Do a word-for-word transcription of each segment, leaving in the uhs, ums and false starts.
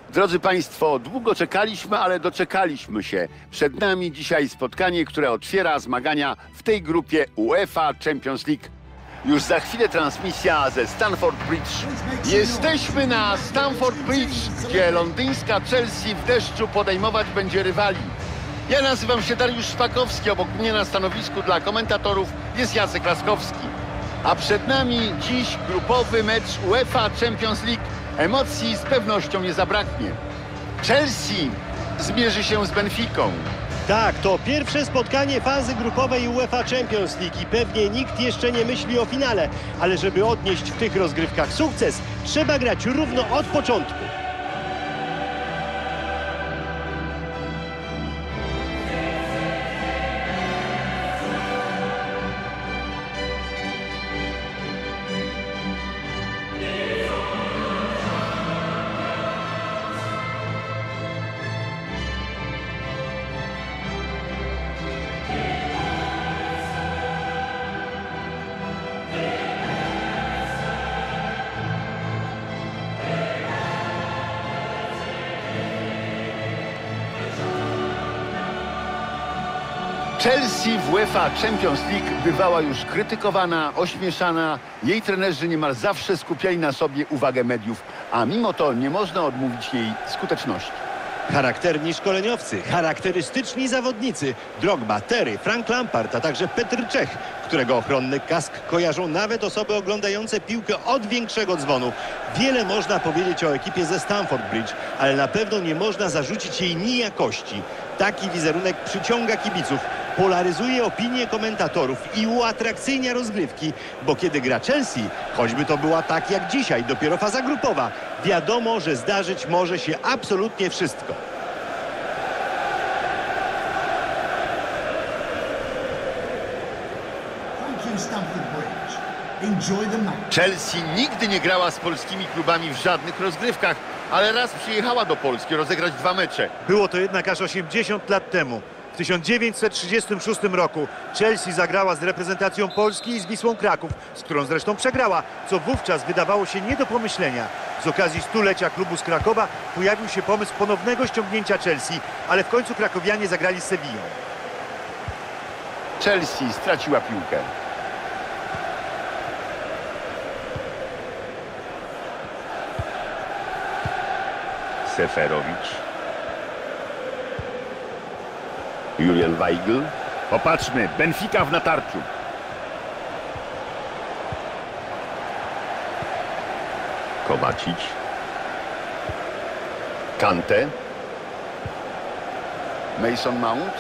Drodzy Państwo, długo czekaliśmy, ale doczekaliśmy się. Przed nami dzisiaj spotkanie, które otwiera zmagania w tej grupie UEFA Champions League. Już za chwilę transmisja ze Stamford Bridge. Jesteśmy na Stamford Bridge, gdzie londyńska Chelsea w deszczu podejmować będzie rywali. Ja nazywam się Dariusz Szpakowski, obok mnie na stanowisku dla komentatorów jest Jacek Laskowski. A przed nami dziś grupowy mecz UEFA Champions League. Emocji z pewnością nie zabraknie. Chelsea zmierzy się z Benficą. Tak, to pierwsze spotkanie fazy grupowej UEFA Champions League i pewnie nikt jeszcze nie myśli o finale. Ale żeby odnieść w tych rozgrywkach sukces, trzeba grać równo od początku. Chelsea w UEFA Champions League bywała już krytykowana, ośmieszana. Jej trenerzy niemal zawsze skupiali na sobie uwagę mediów, a mimo to nie można odmówić jej skuteczności. Charakterni szkoleniowcy, charakterystyczni zawodnicy, Drogba, Terry, Frank Lampard, a także Petr Cech, którego ochronny kask kojarzą nawet osoby oglądające piłkę od większego dzwonu. Wiele można powiedzieć o ekipie ze Stamford Bridge, ale na pewno nie można zarzucić jej nijakości. Taki wizerunek przyciąga kibiców, polaryzuje opinie komentatorów i uatrakcyjnia rozgrywki, bo kiedy gra Chelsea, choćby to była tak jak dzisiaj, dopiero faza grupowa, wiadomo, że zdarzyć może się absolutnie wszystko. Chelsea nigdy nie grała z polskimi klubami w żadnych rozgrywkach, ale raz przyjechała do Polski rozegrać dwa mecze. Było to jednak aż osiemdziesiąt lat temu. W tysiąc dziewięćset trzydziestym szóstym roku Chelsea zagrała z reprezentacją Polski i z Wisłą Kraków, z którą zresztą przegrała, co wówczas wydawało się nie do pomyślenia. Z okazji stulecia klubu z Krakowa pojawił się pomysł ponownego ściągnięcia Chelsea, ale w końcu krakowianie zagrali z Sewillą. Chelsea straciła piłkę. Seferowicz. Julian Weigl. Popatrzmy, Benfica w natarciu. Kovacic. Kante. Mason Mount.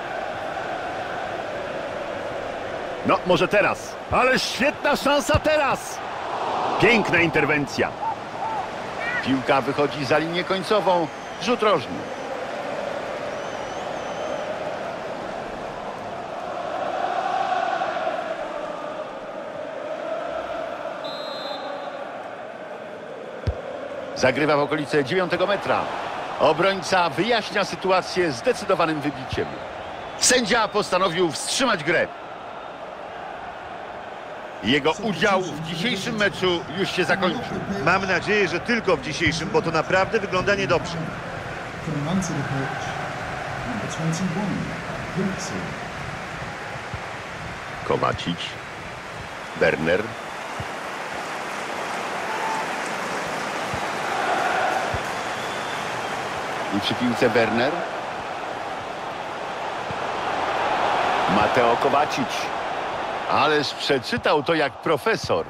No, może teraz. Ale świetna szansa teraz. Piękna interwencja. Piłka wychodzi za linię końcową. Rzut rożny. Zagrywa w okolice dziewiątego metra. Obrońca wyjaśnia sytuację zdecydowanym wybiciem. Sędzia postanowił wstrzymać grę. Jego udział w dzisiejszym meczu już się zakończył. Mam nadzieję, że tylko w dzisiejszym, bo to naprawdę wygląda niedobrze. Kovacic. Werner. I przy piłce Werner. Mateo Kovacic. Ależ przeczytał to jak profesor.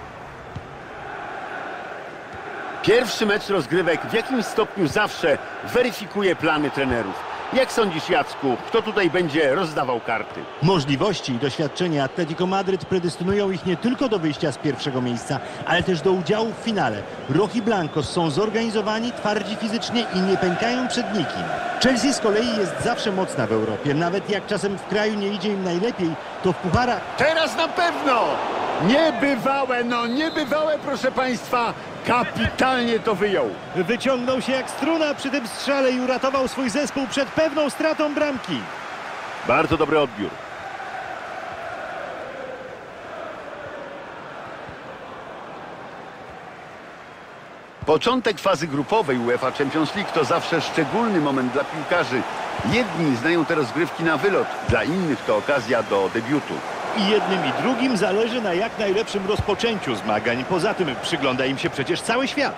Pierwszy mecz rozgrywek w jakimś stopniu zawsze weryfikuje plany trenerów. Jak sądzisz, Jacku, kto tutaj będzie rozdawał karty? Możliwości i doświadczenie Atletico Madryt predestynują ich nie tylko do wyjścia z pierwszego miejsca, ale też do udziału w finale. Rojiblancos są zorganizowani, twardzi fizycznie i nie pękają przed nikim. Chelsea z kolei jest zawsze mocna w Europie. Nawet jak czasem w kraju nie idzie im najlepiej, to w pucharach... Teraz na pewno! Niebywałe, no niebywałe, proszę Państwa. Kapitalnie to wyjął. Wyciągnął się jak struna przy tym strzale i uratował swój zespół przed pewną stratą bramki. Bardzo dobry odbiór. Początek fazy grupowej UEFA Champions League to zawsze szczególny moment dla piłkarzy. Jedni znają te rozgrywki na wylot, dla innych to okazja do debiutu. I jednym i drugim zależy na jak najlepszym rozpoczęciu zmagań. Poza tym przygląda im się przecież cały świat.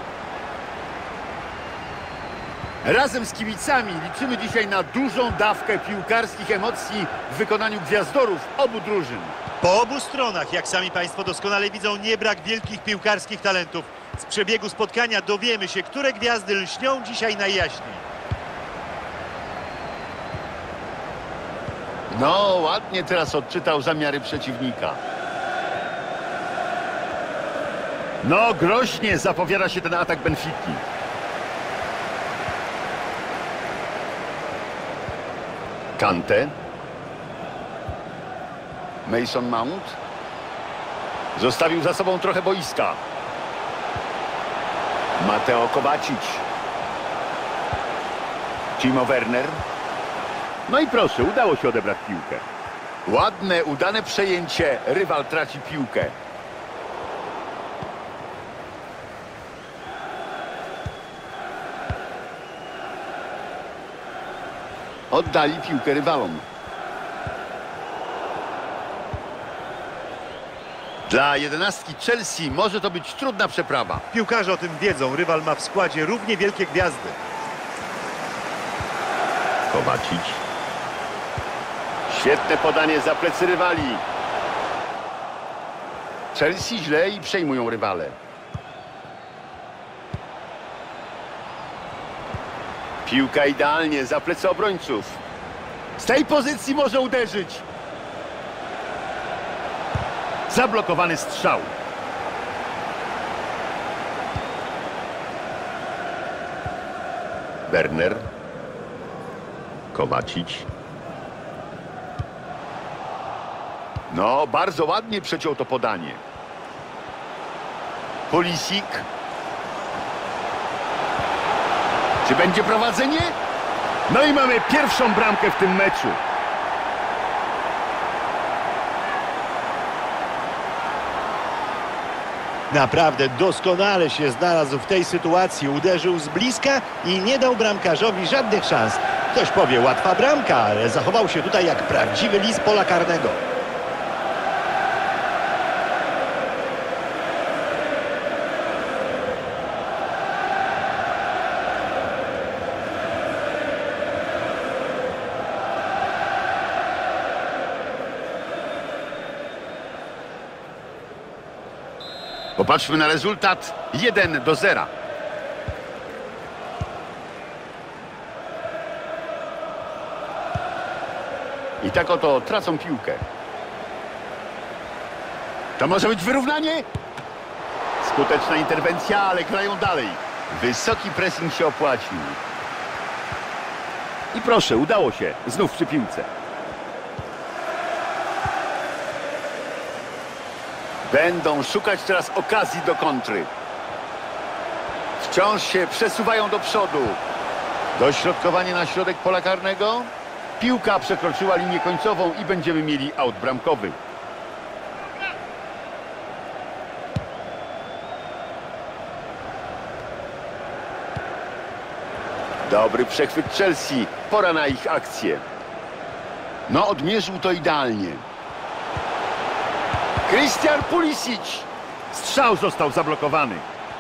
Razem z kibicami liczymy dzisiaj na dużą dawkę piłkarskich emocji w wykonaniu gwiazdorów obu drużyn. Po obu stronach, jak sami Państwo doskonale widzą, nie brak wielkich piłkarskich talentów. Z przebiegu spotkania dowiemy się, które gwiazdy lśnią dzisiaj najjaśniej. No, ładnie teraz odczytał zamiary przeciwnika. No, groźnie zapowiada się ten atak Benfiki. Kante. Mason Mount. Zostawił za sobą trochę boiska. Mateo Kovacic. Timo Werner. No i proszę, udało się odebrać piłkę. Ładne, udane przejęcie. Rywal traci piłkę. Oddali piłkę rywalom. Dla jedenastki Chelsea może to być trudna przeprawa. Piłkarze o tym wiedzą, rywal ma w składzie równie wielkie gwiazdy. Kovacic. Świetne podanie za plecy rywali. Chelsea źle i przejmują rywale. Piłka idealnie za plecy obrońców. Z tej pozycji może uderzyć. Zablokowany strzał. Werner. Kovacic. No, bardzo ładnie przeciął to podanie. Pulisic. Czy będzie prowadzenie? No i mamy pierwszą bramkę w tym meczu. Naprawdę doskonale się znalazł w tej sytuacji. Uderzył z bliska i nie dał bramkarzowi żadnych szans. Ktoś powie, łatwa bramka, ale zachował się tutaj jak prawdziwy lis pola karnego. Popatrzmy na rezultat. jeden do zera. I tak oto tracą piłkę. To może być wyrównanie? Skuteczna interwencja, ale grają dalej. Wysoki pressing się opłacił. I proszę, udało się. Znów przy piłce. Będą szukać teraz okazji do kontry. Wciąż się przesuwają do przodu. Dośrodkowanie na środek pola karnego. Piłka przekroczyła linię końcową i będziemy mieli aut bramkowy. Dobry przechwyt Chelsea. Pora na ich akcję. No, odmierzył to idealnie. Christian Pulisic. Strzał został zablokowany.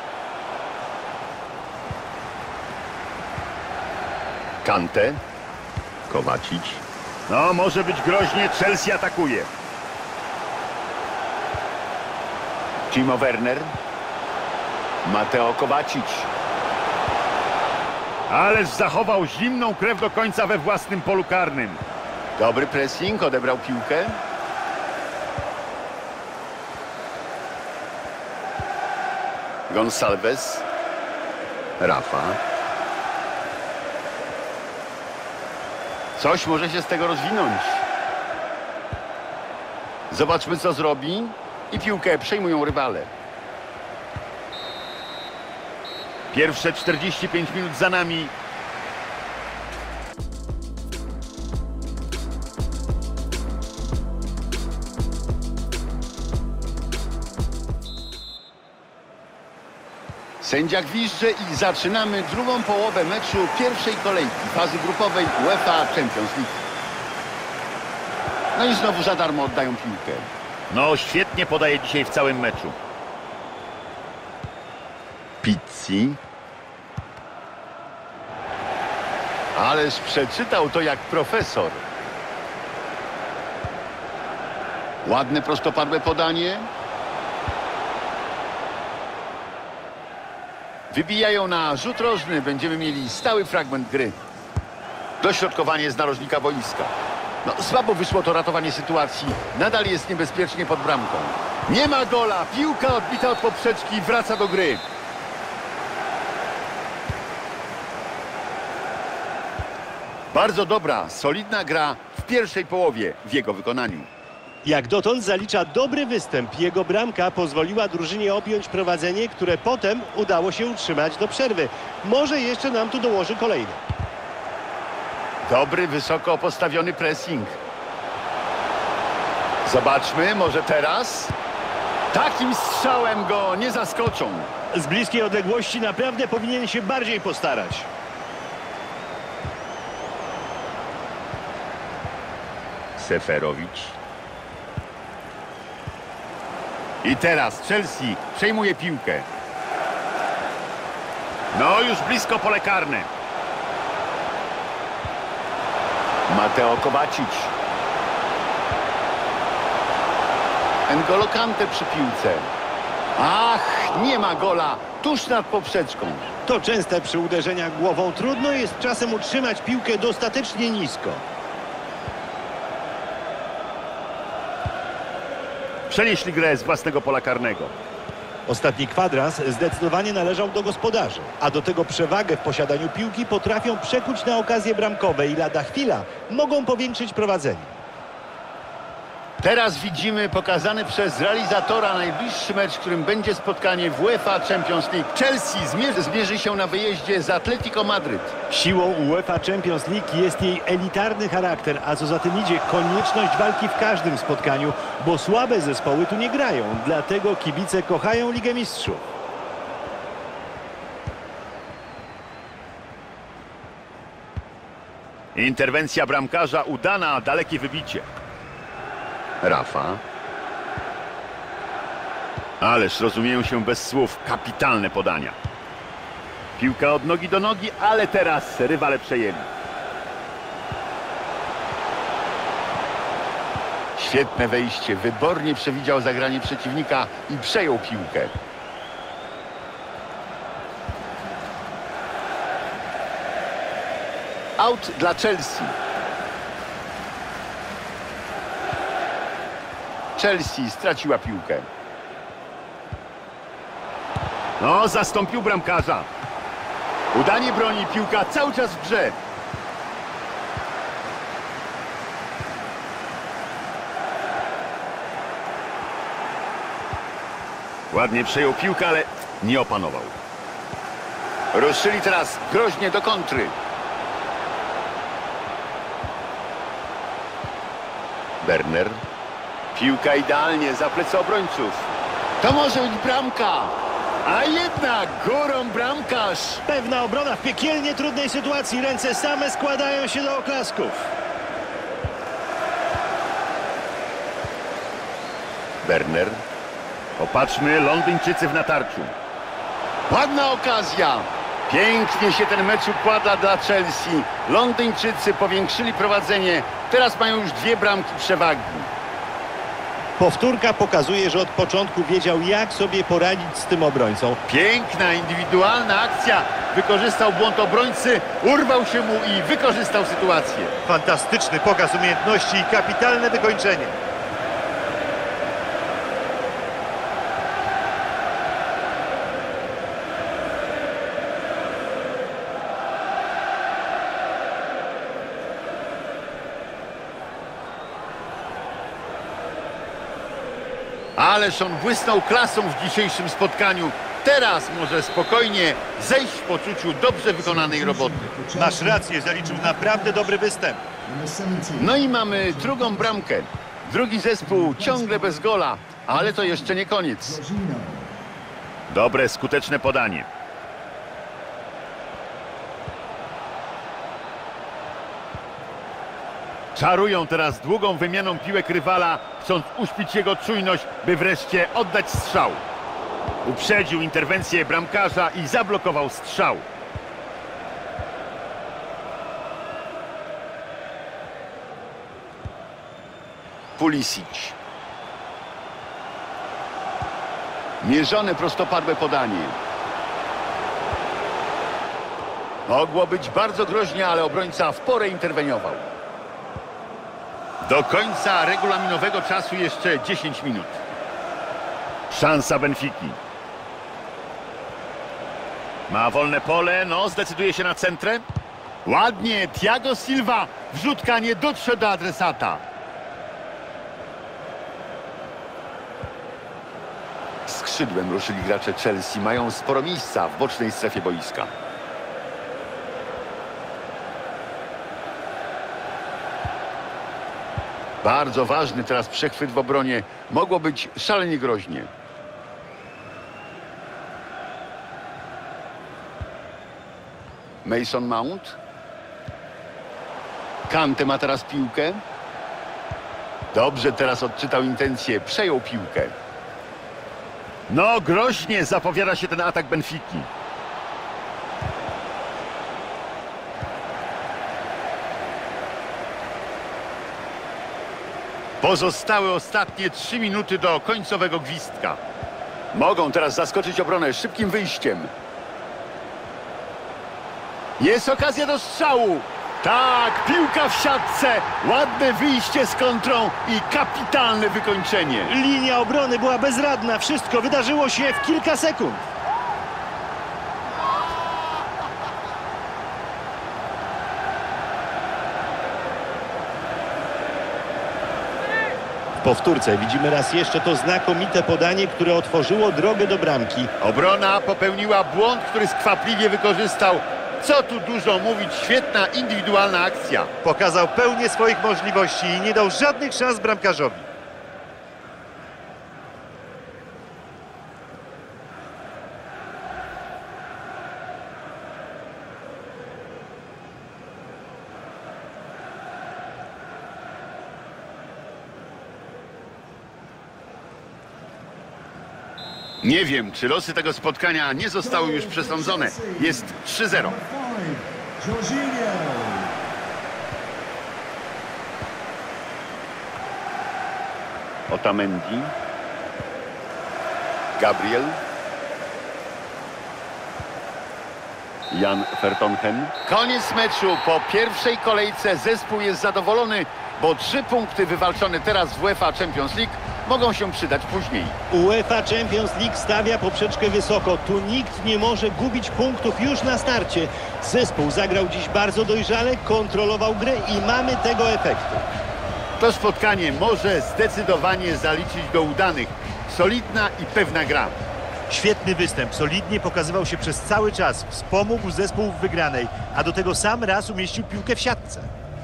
Kante. Kovacic. No, może być groźnie. Chelsea atakuje. Timo Werner. Mateo Kovacic. Ależ zachował zimną krew do końca we własnym polu karnym. Dobry pressing, odebrał piłkę. Gonçalves. Rafa. Coś może się z tego rozwinąć. Zobaczmy, co zrobi. I piłkę przejmują rywale. Pierwsze czterdzieści pięć minut za nami. Sędzia gwizdże i zaczynamy drugą połowę meczu pierwszej kolejki fazy grupowej UEFA Champions League. No i znowu za darmo oddają piłkę. No, świetnie podaje dzisiaj w całym meczu. Pizzi. Ależ przeczytał to jak profesor. Ładne prostopadłe podanie. Wybijają na rzut rożny. Będziemy mieli stały fragment gry. Dośrodkowanie z narożnika boiska. No, słabo wyszło to ratowanie sytuacji. Nadal jest niebezpiecznie pod bramką. Nie ma gola. Piłka odbita od poprzeczki. Wraca do gry. Bardzo dobra, solidna gra w pierwszej połowie w jego wykonaniu. Jak dotąd zalicza dobry występ. Jego bramka pozwoliła drużynie objąć prowadzenie, które potem udało się utrzymać do przerwy. Może jeszcze nam tu dołoży kolejne. Dobry, wysoko postawiony pressing. Zobaczmy, może teraz? Takim strzałem go nie zaskoczą. Z bliskiej odległości naprawdę powinien się bardziej postarać. Seferowicz. I teraz Chelsea przejmuje piłkę. No, już blisko pole karne. Mateo Kovacic. N'Golo Kante przy piłce. Ach, nie ma gola. Tuż nad poprzeczką. To częste przy uderzeniach głową. Trudno jest czasem utrzymać piłkę dostatecznie nisko. Przenieśli grę z własnego pola karnego. Ostatni kwadrans zdecydowanie należał do gospodarzy, a do tego przewagę w posiadaniu piłki potrafią przekuć na okazje bramkowe i lada chwila mogą powiększyć prowadzenie. Teraz widzimy pokazany przez realizatora najbliższy mecz, w którym będzie spotkanie w UEFA Champions League. Chelsea zmierzy, zmierzy się na wyjeździe z Atletico Madryt. Siłą UEFA Champions League jest jej elitarny charakter, a co za tym idzie konieczność walki w każdym spotkaniu, bo słabe zespoły tu nie grają, dlatego kibice kochają Ligę Mistrzów. Interwencja bramkarza udana, dalekie wybicie. Rafa. Ależ rozumieją się bez słów. Kapitalne podania. Piłka od nogi do nogi, ale teraz rywale przejęli. Świetne wejście. Wybornie przewidział zagranie przeciwnika i przejął piłkę. Out dla Chelsea. Chelsea straciła piłkę. No, zastąpił bramkarza. Udanie broni, piłka cały czas w grze. Ładnie przejął piłkę, ale nie opanował. Ruszyli teraz groźnie do kontry. Werner. Piłka idealnie za plecy obrońców. To może być bramka. A jednak górą bramkarz. Pewna obrona w piekielnie trudnej sytuacji. Ręce same składają się do oklasków. Werner. Popatrzmy, Londyńczycy w natarciu. Ładna okazja. Pięknie się ten mecz układa dla Chelsea. Londyńczycy powiększyli prowadzenie. Teraz mają już dwie bramki przewagi. Powtórka pokazuje, że od początku wiedział, jak sobie poradzić z tym obrońcą. Piękna, indywidualna akcja. Wykorzystał błąd obrońcy, urwał się mu i wykorzystał sytuację. Fantastyczny pokaz umiejętności i kapitalne wykończenie. Ależ on błysnął klasą w dzisiejszym spotkaniu. Teraz może spokojnie zejść w poczuciu dobrze wykonanej roboty. Masz rację, zaliczył naprawdę dobry występ. No i mamy drugą bramkę. Drugi zespół ciągle bez gola, ale to jeszcze nie koniec. Dobre, skuteczne podanie. Czarują teraz długą wymianą piłek rywala, chcąc uśpić jego czujność, by wreszcie oddać strzał. Uprzedził interwencję bramkarza i zablokował strzał. Pulisic. Mierzone prostopadłe podanie. Mogło być bardzo groźnie, ale obrońca w porę interweniował. Do końca regulaminowego czasu jeszcze dziesięć minut. Szansa Benfiki. Ma wolne pole, no zdecyduje się na centrę. Ładnie, Thiago Silva. Wrzutka nie dotrze do adresata. Skrzydłem ruszyli gracze Chelsea. Mają sporo miejsca w bocznej strefie boiska. Bardzo ważny teraz przechwyt w obronie. Mogło być szalenie groźnie. Mason Mount. Kante ma teraz piłkę. Dobrze teraz odczytał intencje. Przejął piłkę. No groźnie zapowiada się ten atak Benfiki. Pozostały ostatnie trzy minuty do końcowego gwizdka. Mogą teraz zaskoczyć obronę szybkim wyjściem. Jest okazja do strzału. Tak, piłka w siatce. Ładne wyjście z kontrą i kapitalne wykończenie. Linia obrony była bezradna. Wszystko wydarzyło się w kilka sekund. W powtórce widzimy raz jeszcze to znakomite podanie, które otworzyło drogę do bramki. Obrona popełniła błąd, który skwapliwie wykorzystał. Co tu dużo mówić, świetna indywidualna akcja. Pokazał pełnię swoich możliwości i nie dał żadnych szans bramkarzowi. Nie wiem, czy losy tego spotkania nie zostały już przesądzone. Jest trzy zero. Otamendi. Gabriel. Jan Vertonghen. Koniec meczu. Po pierwszej kolejce zespół jest zadowolony, bo trzy punkty wywalczone teraz w UEFA Champions League mogą się przydać później. UEFA Champions League stawia poprzeczkę wysoko. Tu nikt nie może gubić punktów już na starcie. Zespół zagrał dziś bardzo dojrzale, kontrolował grę i mamy tego efektu. To spotkanie może zdecydowanie zaliczyć do udanych. Solidna i pewna gra. Świetny występ, solidnie pokazywał się przez cały czas. Wspomógł zespół w wygranej, a do tego sam raz umieścił piłkę w siatce.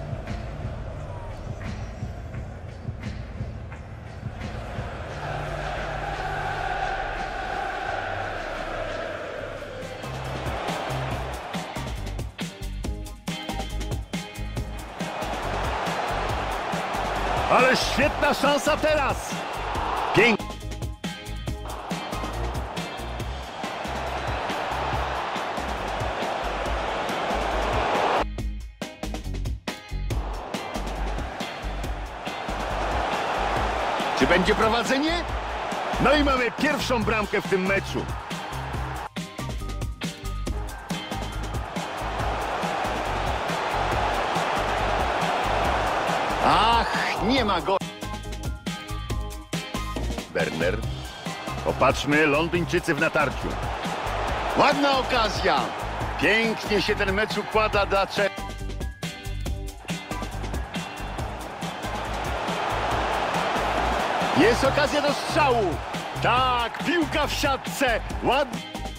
Ale świetna szansa teraz. Pięknie. Czy będzie prowadzenie? No i mamy pierwszą bramkę w tym meczu. Ach, nie ma go. Werner. Popatrzmy, Londyńczycy w natarciu. Ładna okazja. Pięknie się ten mecz układa dla Czech. Jest okazja do strzału. Tak, piłka w siatce. Ładnie.